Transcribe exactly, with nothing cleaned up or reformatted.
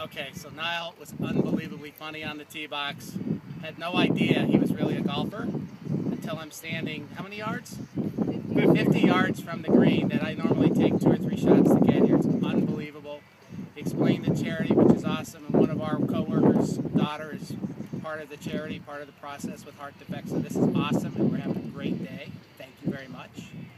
Okay, so Niall was unbelievably funny on the tee box. Had no idea he was really a golfer until I'm standing, how many yards? fifty yards from the green that I normally take two or three shots to get here. It's unbelievable. He explained the charity, which is awesome, and one of our co-workers' daughter is part of the charity, part of the process with heart defects. So this is awesome, and we're having a great day. Thank you very much.